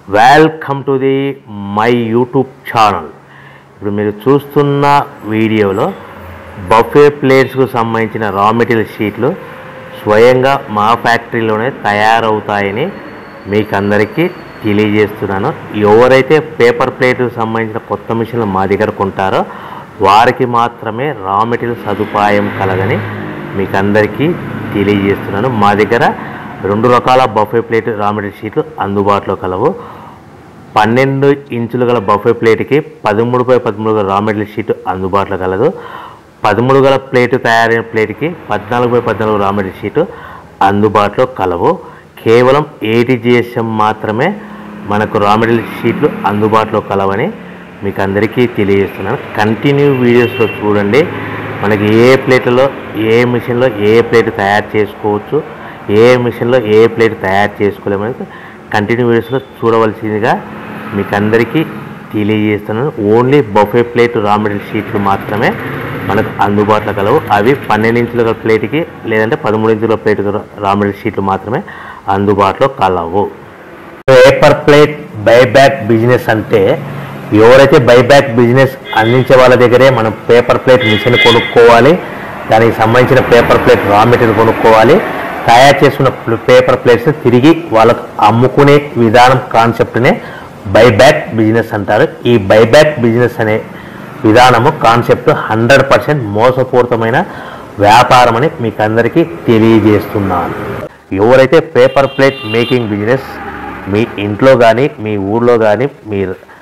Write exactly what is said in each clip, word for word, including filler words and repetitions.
Welcome to the my YouTube channel. ఇప్పుడు మీరు చూస్తున్న వీడియోలో బఫే ప్లేట్స్కు సంబంధించిన రా మెటీరియల్ షీట్లు స్వయంగా మా ఫ్యాక్టరీలోనే తయారవుతాయని మీకు అందరికీ తెలియజేస్తున్నాను. ఎవరైతే పేపర్ ప్లేట్కు సంబంధించిన కొత్త మిషన్లు మా దగ్గర కొంటారో వారికి మాత్రమే రా మెటీరియల్ సదుపాయం కలదని మీకు అందరికీ తెలియజేస్తున్నాను. మా దగ్గర రెండు రకాల బఫే ప్లేట్ రా మెటీరియల్ షీట్లు అందుబాటులో కలవు. పన్నెండు ఇంచులు గల బఫే ప్లేట్కి పదమూడు బై పదమూడు గల రా మెటీరియల్ షీట్ అందుబాటులో కలదు. పదమూడు గల ప్లేట్ తయారైన ప్లేట్కి పద్నాలుగు బై పద్నాలుగు రా మెటీరియల్ షీట్ అందుబాటులో కలవు. కేవలం ఎయిటీ జిఎస్ఎం మాత్రమే మనకు రా మెటీరియల్ షీట్లు అందుబాటులో కలవని మీకు అందరికీ తెలియజేస్తున్నాను. కంటిన్యూ వీడియోస్లో చూడండి. మనకి ఏ ప్లేట్లలో ఏ మిషన్లో ఏ ప్లేట్ తయారు చేసుకోవచ్చు, ఏ మిషన్లో ఏ ప్లేట్ తయారు చేసుకోలేమని కంటిన్యూ వీడియోస్లో చూడవలసిందిగా మీకు అందరికీ తెలియజేస్తున్నాను. Only buffet plate raw material షీట్లు మాత్రమే మనకు అందుబాటులో కలవు. అవి పన్నెండు ఇంచుల ప్లేట్కి లేదంటే పదమూడు ఇంచుల ప్లేట్ రా మెటీరియల్ షీట్లు మాత్రమే అందుబాటులో కలవు. పేపర్ ప్లేట్ బైబ్యాక్ బిజినెస్ అంటే ఎవరైతే బైబ్యాక్ బిజినెస్ అందించే వాళ్ళ దగ్గరే మనం పేపర్ ప్లేట్ మిషన్ కొనుక్కోవాలి, దానికి సంబంధించిన పేపర్ ప్లేట్ రా మెటీరియల్ కొనుక్కోవాలి, తయారు చేసుకున్న పేపర్ ప్లేట్స్ తిరిగి వాళ్ళకు అమ్ముకునే విధానం కాన్సెప్ట్నే బైబ్యాక్ బిజినెస్ అంటారు. ఈ బైబ్యాక్ బిజినెస్ అనే విధానము కాన్సెప్ట్ హండ్రెడ్ పర్సెంట్ మోసపూరితమైన వ్యాపారం అని మీకు అందరికీ తెలియజేస్తున్నాను. ఎవరైతే పేపర్ ప్లేట్ మేకింగ్ బిజినెస్ మీ ఇంట్లో కానీ మీ ఊళ్ళో కానీ మీ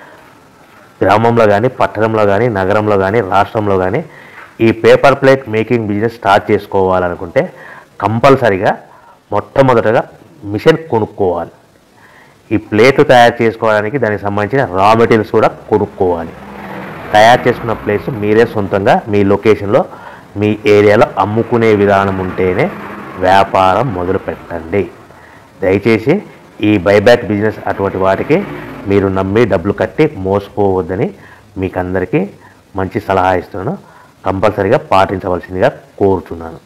గ్రామంలో కానీ పట్టణంలో కానీ నగరంలో కానీ రాష్ట్రంలో కానీ ఈ paper plate making business start చేసుకోవాలనుకుంటే కంపల్సరిగా మొట్టమొదటగా మిషన్ కొనుక్కోవాలి. ఈ ప్లేట్లు తయారు చేసుకోవడానికి దానికి సంబంధించిన రా మెటీరియల్స్ కూడా కొనుక్కోవాలి. తయారు చేసుకున్న ప్లేట్స్ మీరే సొంతంగా మీ లొకేషన్లో మీ ఏరియాలో అమ్ముకునే విధానం ఉంటేనే వ్యాపారం మొదలు పెట్టండి. దయచేసి ఈ బైబ్యాక్ బిజినెస్ అటువంటి వాటికి మీరు నమ్మి డబ్బులు కట్టి మోసపోవద్దని మీకు అందరికీ మంచి సలహా ఇస్తున్నాను. కంపల్సరీగా పాటించవలసిందిగా కోరుతున్నాను.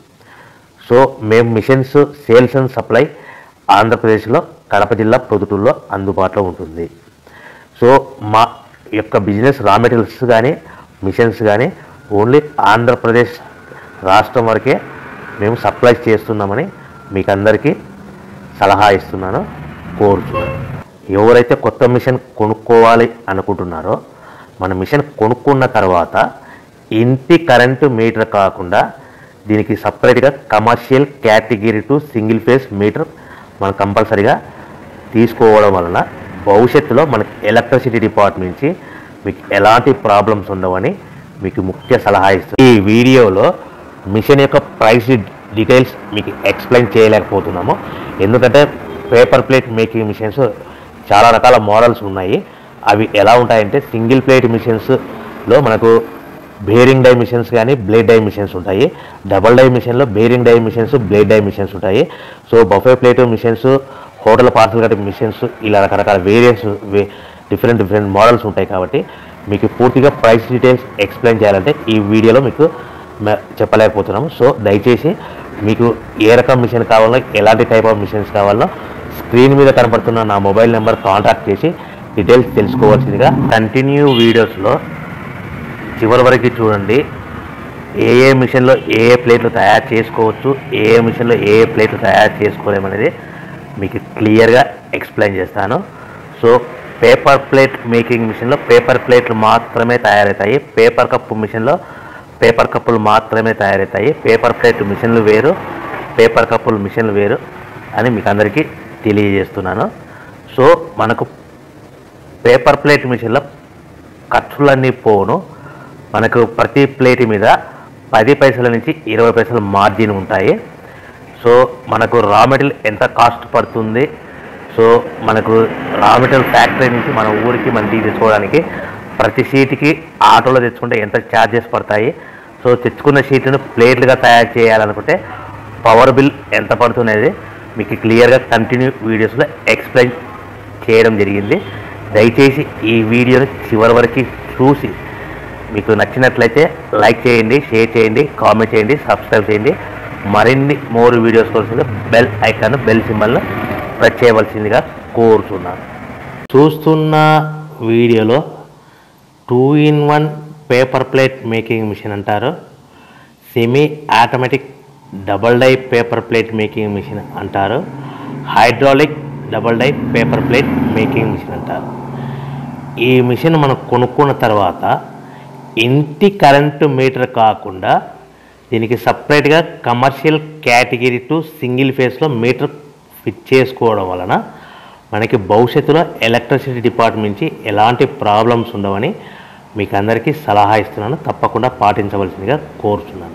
సో మేము మిషన్స్ సేల్స్ అండ్ సప్లై ఆంధ్రప్రదేశ్లో కడప జిల్లా ప్రొద్దుటూరులో అందుబాటులో ఉంటుంది. సో మా యొక్క బిజినెస్ రా మెటీరియల్స్ కానీ మిషన్స్ కానీ ఓన్లీ ఆంధ్రప్రదేశ్ రాష్ట్రం వరకే మేము సప్లై చేస్తున్నామని మీకు అందరికీ సలహా ఇస్తున్నాను, కోరుతున్నాను. ఎవరైతే కొత్త మిషన్ కొనుక్కోవాలి అనుకుంటున్నారో మన మిషన్ కొనుక్కున్న తర్వాత ఇంటి కరెంటు మీటర్ కాకుండా దీనికి సపరేట్గా commercial category to single phase meter మనం కంపల్సరీగా తీసుకోవడం వలన భవిష్యత్తులో మనకి ఎలక్ట్రిసిటీ డిపార్ట్మెంట్ నుంచి మీకు ఎలాంటి ప్రాబ్లమ్స్ ఉండవని మీకు ముఖ్య సలహా ఇస్తుంది. ఈ వీడియోలో మిషన్ యొక్క ప్రైస్ డీటెయిల్స్ మీకు ఎక్స్ప్లెయిన్ చేయలేకపోతున్నాము. ఎందుకంటే పేపర్ ప్లేట్ మేకింగ్ మిషన్స్ చాలా రకాల మోడల్స్ ఉన్నాయి. అవి ఎలా ఉంటాయంటే సింగిల్ ప్లేట్ మిషన్స్లో మనకు బేరింగ్ డై మిషన్స్ కానీ బ్లేడ్ డై మిషన్స్ ఉంటాయి. డబల్ డై మిషన్లో bearing die machines blade die machines ఉంటాయి. So buffet plate machines, hotel parcel కట్టే మిషన్స్, ఇలా రకరకాల వేరియంట్స్ డిఫరెంట్ డిఫరెంట్ మోడల్స్ ఉంటాయి. కాబట్టి మీకు పూర్తిగా ప్రైస్ డీటెయిల్స్ ఎక్స్ప్లెయిన్ చేయాలంటే ఈ వీడియోలో మీకు చెప్పలేకపోతున్నాము. సో దయచేసి మీకు ఏ రకం మిషన్ కావాలో ఎలాంటి టైప్ ఆఫ్ మిషన్స్ కావాలో స్క్రీన్ మీద కనపడుతున్న నా మొబైల్ నెంబర్ కాంటాక్ట్ చేసి డీటెయిల్స్ తెలుసుకోవాల్సిందిగా. కంటిన్యూ వీడియోస్లో చివరి వరకు చూడండి. ఏ ఏ మిషన్లో ఏ ఏ ప్లేట్లు తయారు చేసుకోవచ్చు, ఏ ఏ మిషన్లో ఏ ఏ ప్లేట్లు తయారు చేసుకోలేమనేది మీకు క్లియర్గా ఎక్స్ప్లెయిన్ చేస్తాను. సో పేపర్ ప్లేట్ మేకింగ్ మిషన్లో పేపర్ ప్లేట్లు మాత్రమే తయారవుతాయి. పేపర్ కప్పు మిషన్లో పేపర్ కప్పులు మాత్రమే తయారవుతాయి. పేపర్ ప్లేట్ మిషన్లు వేరు, పేపర్ కప్పులు మిషన్లు వేరు అని మీకు అందరికీ తెలియజేస్తున్నాను. సో మనకు పేపర్ ప్లేట్ మిషన్లో ఖర్చులన్నీ పోను. మనకు ప్రతి ప్లేట్ మీద పది పైసల నుంచి ఇరవై పైసల మార్జిన్ ఉంటాయి. సో మనకు రా మెటీరియల్ ఎంత కాస్ట్ పడుతుంది, సో మనకు రా మెటీరియల్ ఫ్యాక్టరీ నుంచి మన ఊరికి మన తెచ్చుకోవడానికి ప్రతి షీట్కి ఆటోలో తెచ్చుకుంటే ఎంత ఛార్జెస్ పడతాయి, సో తెచ్చుకున్న షీట్లను ప్లేట్లుగా తయారు చేయాలనుకుంటే పవర్ బిల్ ఎంత పడుతున్నది మీకు క్లియర్గా కంటిన్యూ వీడియోస్లో ఎక్స్ప్లెయిన్ చేయడం జరిగింది. దయచేసి ఈ వీడియోని చివరి వరకు చూసి మీకు నచ్చినట్లయితే లైక్ చేయండి, షేర్ చేయండి, కామెంట్ చేయండి, సబ్స్క్రైబ్ చేయండి. మరిన్ని మోర్ వీడియోస్ కోసం బెల్ ఐకాన్ బెల్ సింబల్ను ప్రెస్ చేయవలసిందిగా కోరుతున్నాను. చూస్తున్న వీడియోలో two in one paper plate making machine అంటారు, semi automatic double die paper plate making machine అంటారు, hydraulic double die paper plate making machine అంటారు. ఈ మిషన్ మనం కొనుక్కున్న తర్వాత ఇంటి కరెంటు మీటర్ కాకుండా దీనికి సపరేట్గా కమర్షియల్ కేటగిరీ టు సింగిల్ ఫేస్లో మీటర్ ఫిట్ చేసుకోవడం వలన మనకి భవిష్యత్తులో ఎలక్ట్రిసిటీ డిపార్ట్మెంట్ నుంచి ఎలాంటి ప్రాబ్లమ్స్ ఉండవని మీకు అందరికీ సలహా ఇస్తున్నాను. తప్పకుండా పాటించవలసిందిగా కోరుతున్నాను.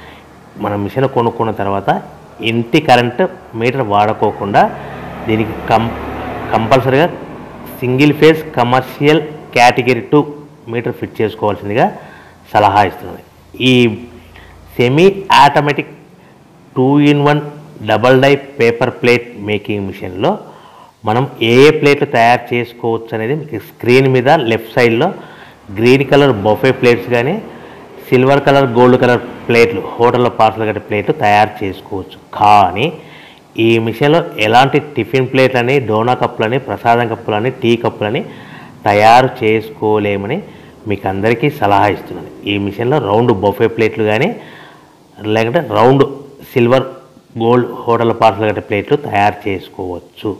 మన మిషన్ కొనుక్కున్న తర్వాత ఇంటి కరెంటు మీటర్ వాడుకోకుండా దీనికి కం కంపల్సరీగా single phase commercial category two meter fit చేసుకోవాల్సిందిగా సలహా ఇస్తున్నాను. ఈ semi automatic two in one double die paper plate making మిషన్లో మనం ఏ ఏ ప్లేట్లు తయారు చేసుకోవచ్చు అనేది మీకు స్క్రీన్ మీద లెఫ్ట్ సైడ్లో గ్రీన్ కలర్ బఫే ప్లేట్స్ కానీ సిల్వర్ కలర్ గోల్డ్ కలర్ ప్లేట్లు హోటల్లో పార్సల్ కట్టే ప్లేట్లు తయారు చేసుకోవచ్చు. కానీ ఈ మిషన్లో ఎలాంటి టిఫిన్ ప్లేట్లని, డోనా కప్పులని, ప్రసాదం కప్పులని, టీ కప్పులని తయారు చేసుకోలేమని మీకు అందరికీ సలహా ఇస్తున్నాను. ఈ మిషన్లో రౌండ్ బఫే ప్లేట్లు కానీ లేకుంటే round silver gold hotel parcel కట్టే ప్లేట్లు తయారు చేసుకోవచ్చు.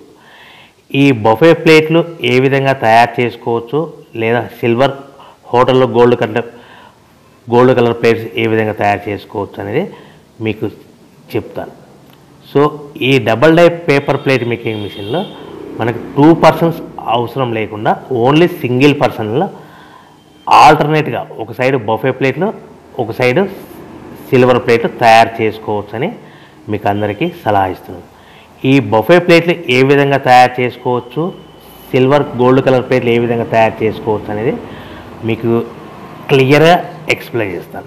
ఈ బఫే ప్లేట్లు ఏ విధంగా తయారు చేసుకోవచ్చు లేదా సిల్వర్ హోటల్లో gold colour gold colour plates ఏ విధంగా తయారు చేసుకోవచ్చు అనేది మీకు చెప్తాను. సో ఈ double die paper plate making మిషన్లో మనకు టూ పర్సన్స్ అవసరం లేకుండా ఓన్లీ సింగిల్ పర్సన్లో ఆల్టర్నేట్గా ఒక సైడ్ బఫే ప్లేట్లు ఒక సైడు సిల్వర్ ప్లేట్లు తయారు చేసుకోవచ్చు అని మీకు అందరికీ సలహా ఇస్తున్నాను. ఈ బఫే ప్లేట్లు ఏ విధంగా తయారు చేసుకోవచ్చు, సిల్వర్ గోల్డ్ కలర్ ప్లేట్లు ఏ విధంగా తయారు చేసుకోవచ్చు అనేది మీకు క్లియర్గా ఎక్స్ప్లెయిన్ చేస్తాను.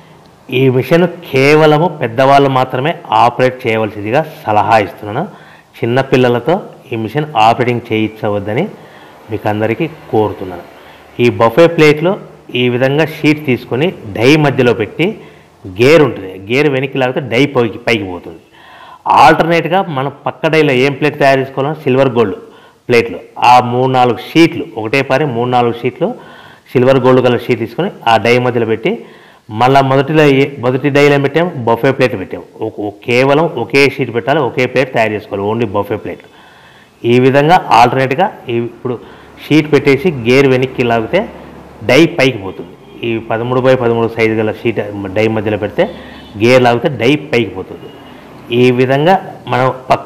ఈ మిషన్ కేవలము పెద్దవాళ్ళు మాత్రమే ఆపరేట్ చేయవలసిందిగా సలహా ఇస్తున్నాను. చిన్నపిల్లలతో ఈ మిషన్ ఆపరేటింగ్ చేయించవద్దని మీకు అందరికీ కోరుతున్నాను. ఈ బఫే ప్లేట్లో ఈ విధంగా షీట్ తీసుకొని డై మధ్యలో పెట్టి గేర్ ఉంటుంది, గేర్ వెనక్కి లాగితే డై పైకి పైకి పోతుంది. ఆల్టర్నేట్గా మనం పక్క డైలో ఏం ప్లేట్ తయారు చేసుకోవాలో సిల్వర్ గోల్డ్ ప్లేట్లు ఆ మూడు నాలుగు షీట్లు ఒకటే పారి మూడు నాలుగు షీట్లు సిల్వర్ గోల్డ్ కలర్ షీట్ తీసుకొని ఆ డై మధ్యలో పెట్టి మళ్ళీ మొదటిలో మొదటి డైలో పెట్టాము బఫే ప్లేట్ పెట్టాము. కేవలం ఒకే షీట్ పెట్టాలి, ఒకే ప్లేట్ తయారు చేసుకోవాలి, ఓన్లీ బఫే ప్లేట్. ఈ విధంగా ఆల్టర్నేట్గా ఇప్పుడు షీట్ పెట్టేసి గేర్ వెనక్కి లాగితే డై పైకి పోతుంది. ఈ పదమూడు బై పదమూడు సైజు గల షీట్ డై మధ్యలో పెడితే గేర్ లాగితే డై పైకి పోతుంది. ఈ విధంగా మనం పక్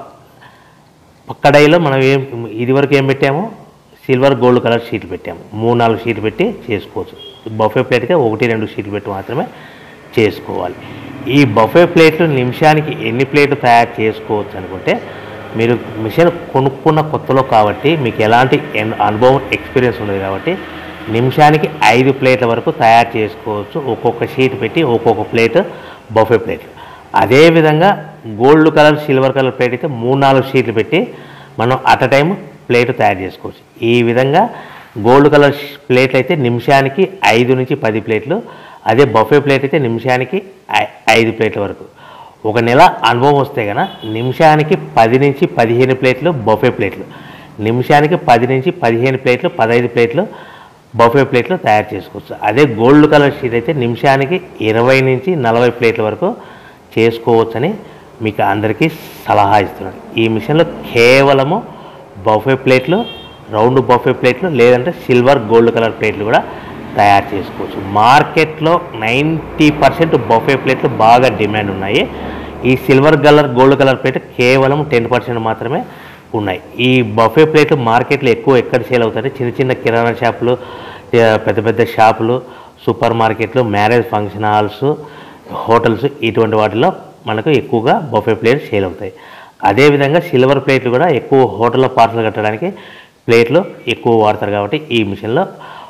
పక్క డైలో మనం ఏం ఇదివరకు ఏం పెట్టాము సిల్వర్ గోల్డ్ కలర్ షీట్లు పెట్టాము. మూడు నాలుగు షీట్లు పెట్టి చేసుకోవచ్చు. బఫే ప్లేట్గా ఒకటి రెండు షీట్లు పెట్టి మాత్రమే చేసుకోవాలి. ఈ బఫే ప్లేట్లు నిమిషానికి ఎన్ని ప్లేట్లు తయారు చేసుకోవచ్చు అనుకుంటే మీరు మిషన్ కొనుక్కున్న కొత్తలో కాబట్టి మీకు ఎలాంటి అనుభవం ఎక్స్పీరియన్స్ ఉండదు కాబట్టి నిమిషానికి ఐదు ప్లేట్ల వరకు తయారు చేసుకోవచ్చు. ఒక్కొక్క షీట్ పెట్టి ఒక్కొక్క ప్లేట్ బఫే ప్లేట్లు. అదేవిధంగా gold colour silver colour plate అయితే మూడు నాలుగు షీట్లు పెట్టి మనం అట్ అ టైం ప్లేట్ తయారు చేసుకోవచ్చు. ఈ విధంగా గోల్డ్ కలర్ ప్లేట్లు అయితే నిమిషానికి ఐదు నుంచి పది ప్లేట్లు, అదే బఫే ప్లేట్ అయితే నిమిషానికి ఐదు ప్లేట్ల వరకు. ఒక నెల అనుభవం వస్తే కనుక నిమిషానికి పది నుంచి పదిహేను ప్లేట్లు బఫే ప్లేట్లు, నిమిషానికి పది నుంచి పదిహేను ప్లేట్లు పదహైదు ప్లేట్లు బఫే ప్లేట్లు తయారు చేసుకోవచ్చు. అదే గోల్డ్ కలర్ షీట్ అయితే నిమిషానికి ఇరవై నుంచి నలభై ప్లేట్ల వరకు చేసుకోవచ్చని మీకు అందరికీ సలహా ఇస్తున్నాను. ఈ మిషన్లో కేవలము బఫే ప్లేట్లు, రౌండ్ బఫే ప్లేట్లు లేదంటే సిల్వర్ గోల్డ్ కలర్ ప్లేట్లు కూడా తయారు చేసుకోవచ్చు. మార్కెట్లో నైంటీ పర్సెంట్ బఫే ప్లేట్లు బాగా డిమాండ్ ఉన్నాయి. ఈ silver colour gold colour plate కేవలం టెన్ పర్సెంట్ మాత్రమే ఉన్నాయి. ఈ బఫే ప్లేట్లు మార్కెట్లో ఎక్కువ ఎక్కడ సేల్ అవుతాయి? చిన్న చిన్న కిరాణా షాపులు, పెద్ద పెద్ద షాపులు, సూపర్ మార్కెట్లు, మ్యారేజ్ ఫంక్షన్ హాల్స్, హోటల్స్ ఇటువంటి వాటిలో మనకు ఎక్కువగా బఫే ప్లేట్లు సేల్ అవుతాయి. అదేవిధంగా సిల్వర్ ప్లేట్లు కూడా ఎక్కువ హోటల్లో పార్సల్ కట్టడానికి ప్లేట్లు ఎక్కువ వాడతారు కాబట్టి ఈ మిషన్లో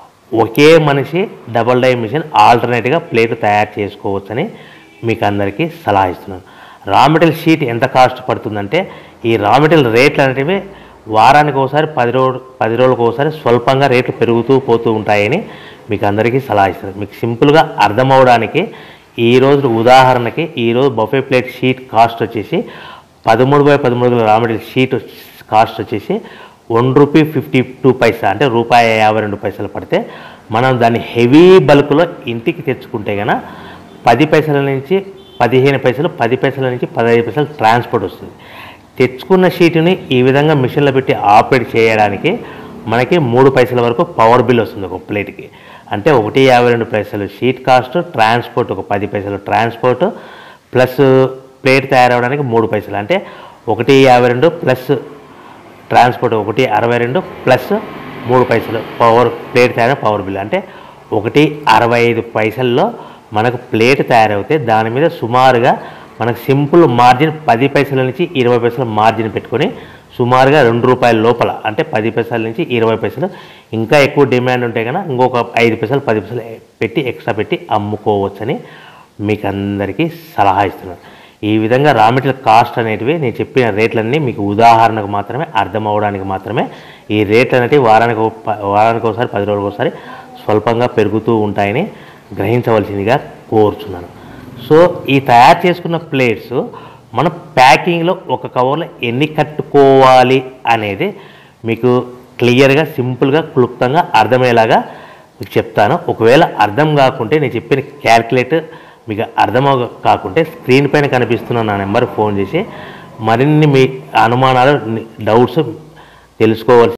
ఒకే మనిషి డబల్ డై మిషన్ ఆల్టర్నేట్గా ప్లేట్ తయారు చేసుకోవచ్చని మీకు అందరికీ సలహా ఇస్తున్నాను. రా మెటీరియల్ షీట్ ఎంత కాస్ట్ పడుతుందంటే ఈ రా మెటీరియల్ రేట్లు అనేటివి వారానికి ఒకసారి పది రోజు పది రోజులకు ఒకసారి స్వల్పంగా రేట్లు పెరుగుతూ పోతూ ఉంటాయని మీకు అందరికీ సలహా ఇస్తున్నాను. మీకు సింపుల్గా అర్థమవడానికి ఈరోజు ఉదాహరణకి ఈరోజు బఫే ప్లేట్ షీట్ కాస్ట్ వచ్చేసి పదమూడు బై పదమూడు రా మెటీరియల్ షీట్ కాస్ట్ వచ్చేసి one rupee fifty two paisa అంటే రూపాయి యాభై రెండు పైసలు పడితే మనం దాన్ని హెవీ బల్క్లో ఇంటికి తెచ్చుకుంటే కనుక పది పైసల నుంచి పదిహేను పైసలు పది పైసల నుంచి పదహైదు పైసలు ట్రాన్స్పోర్ట్ వస్తుంది. తెచ్చుకున్న షీటుని ఈ విధంగా మిషన్లో పెట్టి ఆపరేట్ చేయడానికి మనకి మూడు పైసల వరకు పవర్ బిల్ వస్తుంది ఒక ప్లేట్కి. అంటే ఒకటి యాభై రెండు పైసలు షీట్ కాస్ట్, ట్రాన్స్పోర్ట్ ఒక పది పైసలు ట్రాన్స్పోర్ట్ ప్లస్ ప్లేట్ తయారవడానికి మూడు పైసలు అంటే ఒకటి యాభై రెండు ప్లస్ ట్రాన్స్పోర్ట్ ఒకటి అరవై రెండు ప్లస్ మూడు పైసలు పవర్ ప్లేట్ తయారు పవర్ బిల్ అంటే ఒకటి అరవై ఐదు పైసల్లో మనకు ప్లేట్ తయారవుతే దాని మీద సుమారుగా మనకు సింపుల్ మార్జిన్ పది పైసల నుంచి ఇరవై పైసల మార్జిన్ పెట్టుకొని సుమారుగా రెండు రూపాయల లోపల అంటే పది పైసల నుంచి ఇరవై పైసలు, ఇంకా ఎక్కువ డిమాండ్ ఉంటే కనుక ఇంకొక ఐదు పైసలు పది పైసలు పెట్టి ఎక్స్ట్రా పెట్టి అమ్ముకోవచ్చని మీకు అందరికీ సలహా ఇస్తున్నాను. ఈ విధంగా రా మెటీరియల్ కాస్ట్ అనేటివి నేను చెప్పిన రేట్లన్నీ మీకు ఉదాహరణకు మాత్రమే, అర్థం అవ్వడానికి మాత్రమే. ఈ రేట్లు అనేటివి వారానికి వారానికి ఒకసారి పది రోజులకు ఒకసారి స్వల్పంగా పెరుగుతూ ఉంటాయని గ్రహించవలసిందిగా కోరుచున్నాను. సో ఈ తయారు చేసుకున్న ప్లేట్స్ మన ప్యాకింగ్లో ఒక కవర్లో ఎన్ని కట్టుకోవాలి అనేది మీకు క్లియర్గా సింపుల్గా క్లుప్తంగా అర్థమయ్యేలాగా మీకు చెప్తాను. ఒకవేళ అర్థం కాకుంటే నేను చెప్పిన క్యాల్కులేటర్ మీకు అర్థం కాకుంటే స్క్రీన్ పైన కనిపిస్తున్న నా నెంబర్కి ఫోన్ చేసి మరిన్ని మీ అనుమానాలు డౌట్స్ తెలుసుకోవాల్సి